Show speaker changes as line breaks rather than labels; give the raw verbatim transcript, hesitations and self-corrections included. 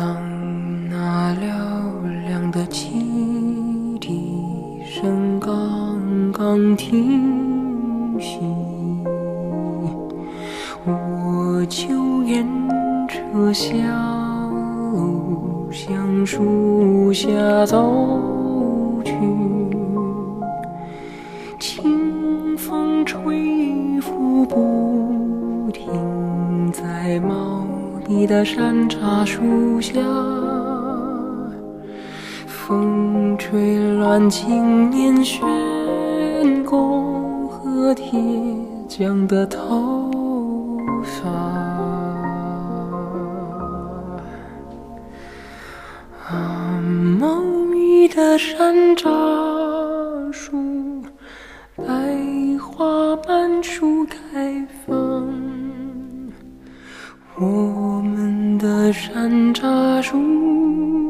当那嘹亮的汽笛声刚刚停息，我就沿着小路向树下走去，清风吹拂不停，在茂密的山茶树下，风吹乱青年悬钩和铁匠的头发。啊，茂密的山楂树，百花满树开放，我们的山楂树